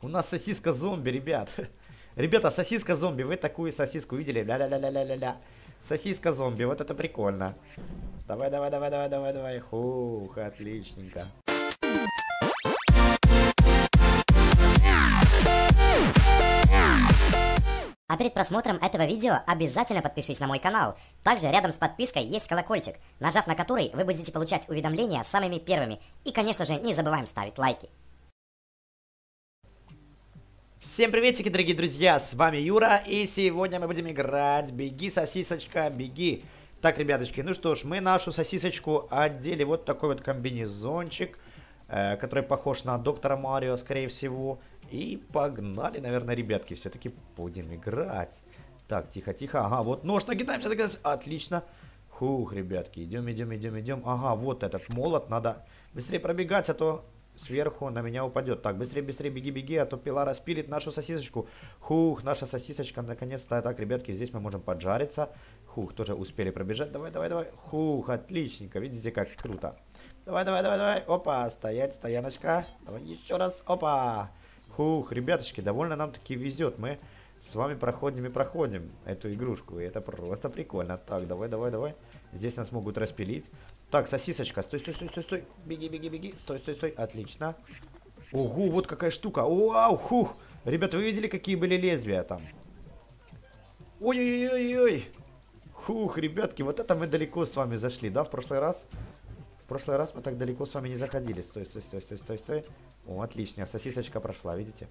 У нас сосиска зомби, ребят. Ребята, сосиска зомби. Вы такую сосиску видели? Ля-ля-ля-ля-ля-ля-ля. Сосиска зомби. Вот это прикольно. Давай, давай, давай, давай, давай, давай. Хух, отличненько. А перед просмотром этого видео обязательно подпишись на мой канал. Также рядом с подпиской есть колокольчик, нажав на который вы будете получать уведомления самыми первыми. И, конечно же, не забываем ставить лайки. Всем приветики, дорогие друзья, с вами Юра, и сегодня мы будем играть «Беги, сосисочка, беги». Так, ребяточки, ну что ж, мы нашу сосисочку одели вот такой вот комбинезончик, который похож на доктора Марио, скорее всего. И погнали, наверное, ребятки, все-таки будем играть. Так, тихо-тихо, ага, вот нож, нагибаемся, отлично. Хух, ребятки, идем, идем, идем, идем. Ага, вот этот молот, надо быстрее пробегать, а то сверху на меня упадет. Так, быстрее, быстрее, беги, беги, а то пила распилит нашу сосисочку. Хух, наша сосисочка, наконец-то. Так, ребятки, здесь мы можем поджариться. Хух, тоже успели пробежать. Давай, давай, давай. Хух, отличненько, видите, как круто. Давай, давай, давай, давай. Опа, стоять, стояночка. Давай еще раз, опа. Хух, ребяточки, довольно нам таки везет. Мы с вами проходим и проходим эту игрушку. И это просто прикольно. Так, давай, давай, давай. Здесь нас могут распилить. Так, сосисочка, стой, стой, стой, стой, стой. Беги, беги, беги. Стой, стой, стой. Отлично. Ого, вот какая штука. Вау, хух. Ребята, вы видели, какие были лезвия там? Ой-ой-ой-ой. Хух, ребятки, вот это мы далеко с вами зашли, да, в прошлый раз? В прошлый раз мы так далеко с вами не заходили. Стой, стой, стой, стой, стой, стой. О, отлично, сосисочка прошла, видите?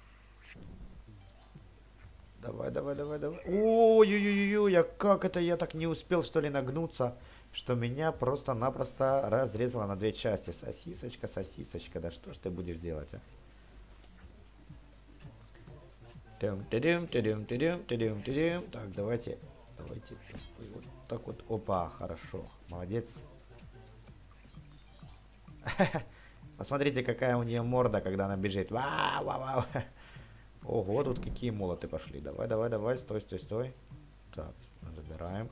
Давай, давай, давай, давай. Ой-ой-ой-ой, а как это я так не успел, что ли, нагнуться, что меня просто-напросто разрезало на две части. Сосисочка, сосисочка, да что ж ты будешь делать, а? Так, давайте, давайте, вот так вот, опа, хорошо, молодец. Посмотрите, какая у нее морда, когда она бежит. Вау, вау, вау. Ого, тут какие молоты пошли. Давай, давай, давай, стой, стой, стой. Так, забираем.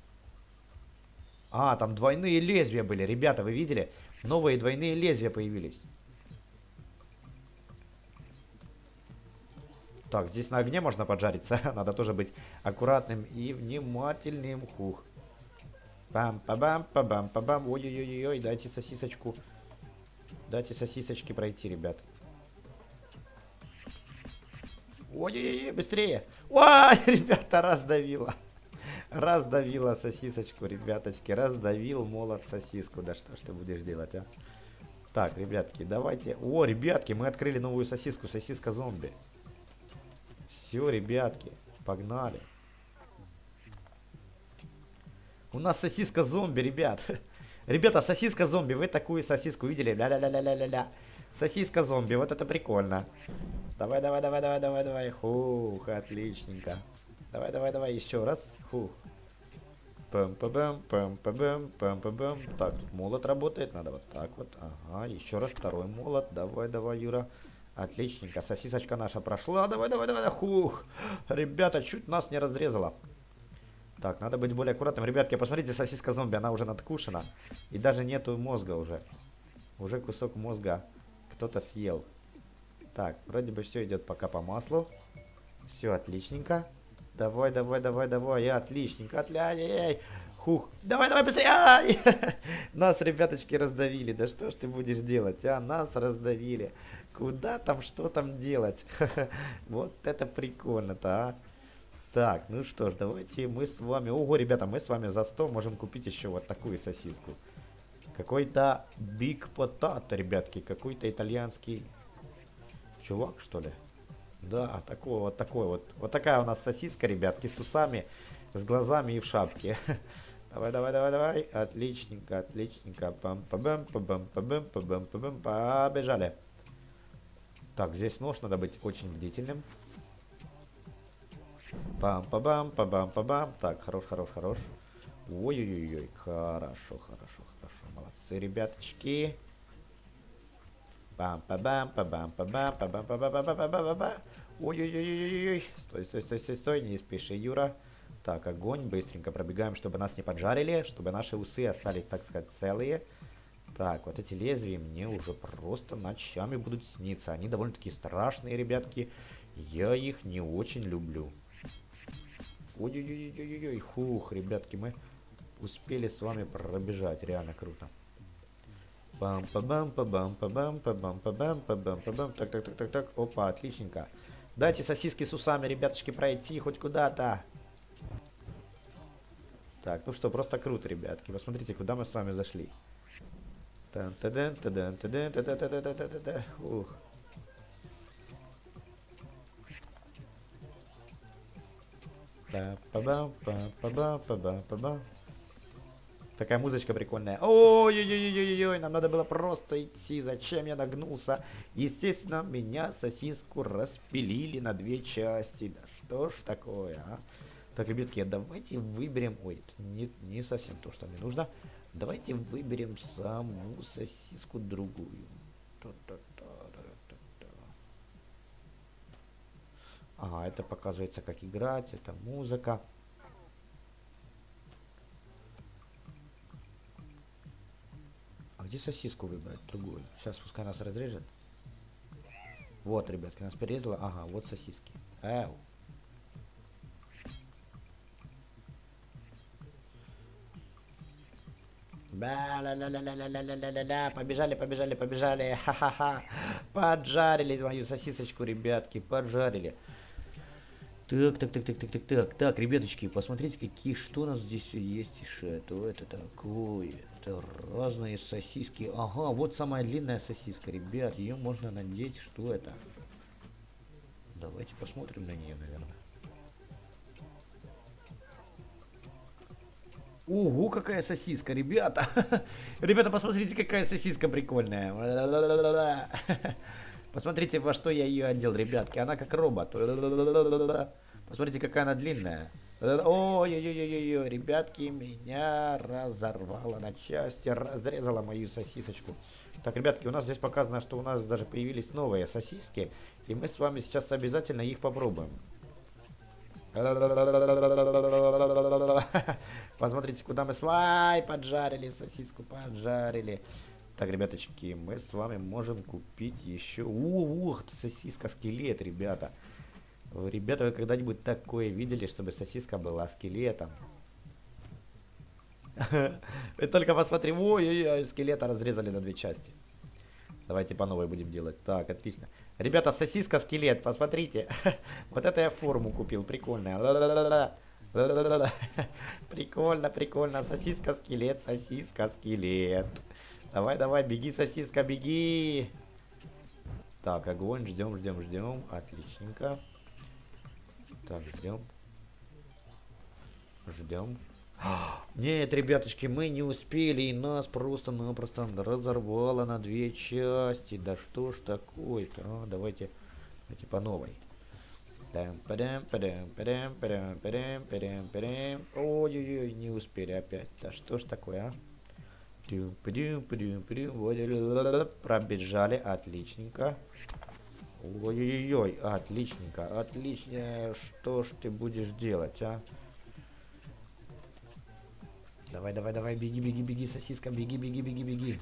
А, там двойные лезвия были, ребята, вы видели? Новые двойные лезвия появились. Так, здесь на огне можно поджариться. Надо тоже быть аккуратным и внимательным. Хух. Пам-па-бам-па-бам-па-бам. Ой-ой-ой-ой, дайте сосисочку. Дайте сосисочки пройти, ребят. Ой-ой-ой, быстрее. Ой, ребята, раздавила. Раздавила сосисочку, ребяточки. Раздавил молот сосиску. Да что ж ты будешь делать, а? Так, ребятки, давайте. О, ребятки, мы открыли новую сосиску. Сосиска зомби. Все, ребятки, погнали. У нас сосиска зомби, ребят. Ребята, сосиска зомби. Вы такую сосиску видели? Ля-ля-ля-ля-ля-ля-ля. Сосиска зомби. Вот это прикольно. Давай, давай, давай, давай, давай, давай. Хух, отличненько. Давай, давай, давай, еще раз. Хух. Пам-па-бам, пам-па-бам, пам-па-бам. Так, тут молот работает. Надо вот так вот. Ага, еще раз второй молот. Давай, давай, Юра. Отличненько. Сосисочка наша прошла. Давай, давай, давай. Хух. Ребята, чуть нас не разрезала. Так, надо быть более аккуратным. Ребятки, посмотрите, сосиска зомби, она уже надкушена. И даже нету мозга уже. Уже кусок мозга кто-то съел. Так, вроде бы все идет пока по маслу. Все отличненько. Давай, давай, давай, давай. Отличненько. Ай-яй-яй. Хух. Давай, давай, быстрее. Ай! Нас, ребяточки, раздавили. Да что ж ты будешь делать, а? Нас раздавили. Куда там, что там делать? Вот это прикольно-то, а. Так, ну что ж, давайте мы с вами... Ого, ребята, мы с вами за 100 можем купить еще вот такую сосиску. Какой-то Big Potato, ребятки. Какой-то итальянский чувак, что ли? Да, такой вот, такой вот. Вот такая у нас сосиска, ребятки, с усами, с глазами и в шапке. Давай, давай, давай, давай. Отличненько, отличненько. Пам-па-бам, па-бам-па-бам, па-бам-па-бам. Побежали. Так, здесь нож, надо быть очень бдительным. Пам-па-бам, па-бам-па-бам. Так, хорош, хорош, хорош. Ой-ой-ой, хорошо, хорошо, хорошо. Молодцы, ребяточки. Пам-па-бам, па-бам-па-бам, па-бам-па-бам-па-бам-па-бам. Ой-ой-ой-ой-ой. Стой, стой, стой, стой, стой, не спеши, Юра. Так, огонь, быстренько пробегаем, чтобы нас не поджарили, чтобы наши усы остались, так сказать, целые. Так, вот эти лезвия мне уже просто ночами будут сниться. Они довольно-таки страшные, ребятки. Я их не очень люблю. Ой-ой-ой-ой-ой-ой. Хух, ребятки, мы успели с вами пробежать. Реально круто. Пам-па-бам-па-бам-па-бам-па-бам-па-бам-па-бам. Так, так, так, так, так. Опа, отличненько. Дайте сосиски с усами, ребяточки, пройти хоть куда-то. Так, ну что, просто круто, ребятки. Посмотрите, куда мы с вами зашли. Ух. Такая музычка прикольная. Ой-ой-ой-ой-ой, нам надо было просто идти. Зачем я нагнулся? Естественно, меня сосиску распилили на две части. Да что ж такое, а? Так, ребятки, давайте выберем... Ой, это не совсем то, что мне нужно. Давайте выберем саму сосиску другую. Ага, это показывается, как играть. Это музыка. А где сосиску выбрать? Другую. Сейчас пускай нас разрежет. Вот, ребятки, нас перерезало. Ага, вот сосиски. Эу. Побежали, побежали, побежали. Ха-ха-ха. Поджарили мою сосисочку, ребятки. Поджарили. Так, так, так, так, так, так, так. Так, ребяточки, посмотрите, что у нас здесь есть еще. Что это такое? Это разные сосиски. Ага, вот самая длинная сосиска, ребят. Ее можно надеть. Что это? Давайте посмотрим на нее, наверное. Ого, какая сосиска, ребята. Ребята, посмотрите, какая сосиска прикольная. Посмотрите, во что я ее одел, ребятки. Она как робот. Посмотрите, какая она длинная. Ой-ой-ой-ой-ой, ребятки, меня разорвало на части, разрезала мою сосисочку. Так, ребятки, у нас здесь показано, что у нас даже появились новые сосиски. И мы с вами сейчас обязательно их попробуем. Посмотрите, куда мы с вами поджарили сосиску, поджарили. Так, ребяточки, мы с вами можем купить еще... Ух, сосиска скелет, ребята. Ребята, вы когда-нибудь такое видели, чтобы сосиска была скелетом? Вы только посмотрите. Ой-ой-ой, скелета разрезали на две части. Давайте по новой будем делать. Так, отлично. Ребята, сосиска скелет, посмотрите. Вот это я форму купил, прикольная. Прикольно, прикольно. Сосиска скелет, сосиска скелет. Давай, давай, беги, сосиска, беги. Так, огонь, ждем, ждем, ждем. Отличненько. Так, ждем. Ждем. Нет, ребяточки, мы не успели, и нас просто-напросто разорвало на две части. Да что ж такое-то? А, давайте по новой. Ой-ой-ой, не успели опять. Да что ж такое, а? Пробежали, отличненько. Ой-ой-ой, отличненько, отлично. Что ж ты будешь делать, а? Давай, давай, давай, беги, беги, беги, сосиска, беги, беги, беги, беги.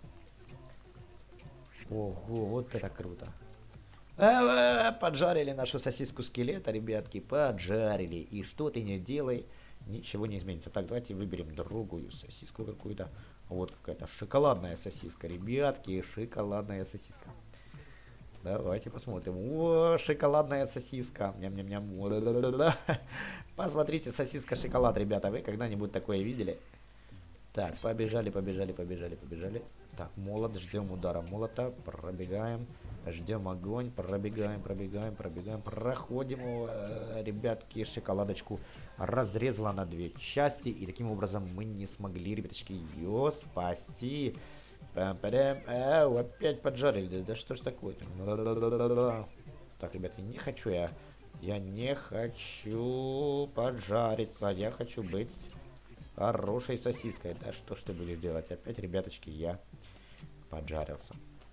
Ого, вот это круто. Поджарили нашу сосиску скелета, ребятки, поджарили. И что ты не делай, ничего не изменится. Так, давайте выберем другую сосиску какую-то. Вот какая-то шоколадная сосиска, ребятки, шоколадная сосиска. Давайте посмотрим. О, шоколадная сосиска. Ням-ням-ням. Посмотрите, сосиска шоколад, ребята. Вы когда-нибудь такое видели? Так, побежали, побежали, побежали, побежали. Так, молот, ждем удара молота. Пробегаем. Ждем огонь. Пробегаем, пробегаем, пробегаем. Проходим, ребятки, шоколадочку разрезала на две части. И таким образом мы не смогли, ребяточки, ее спасти. Опять поджарили. Да что ж такое-то? Так, ребятки, не хочу я. Я не хочу поджариться. Я хочу быть хорошей сосиской. Да что ж ты будешь делать? Опять, ребяточки, я поджарился.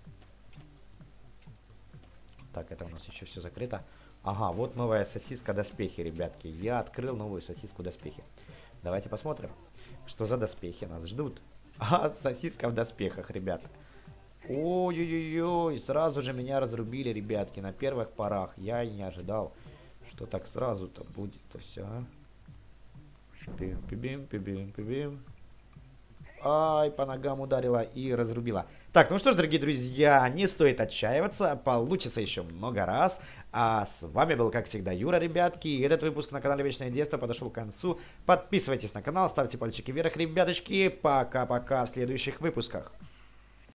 Так, это у нас еще все закрыто. Ага, вот новая сосиска доспехи, ребятки. Я открыл новую сосиску доспехи. Давайте посмотрим, что за доспехи нас ждут. А сосиска в доспехах, ребят. Ой-ой-ой, сразу же меня разрубили, ребятки, на первых порах. Я и не ожидал, что так сразу-то будет-то все. Пибим, пибим, пибим. Ай, по ногам ударила и разрубила. Так, ну что ж, дорогие друзья, не стоит отчаиваться, получится еще много раз. А с вами был, как всегда, Юра, ребятки. И этот выпуск на канале Вечное Детство подошел к концу. Подписывайтесь на канал, ставьте пальчики вверх, ребяточки. Пока-пока в следующих выпусках.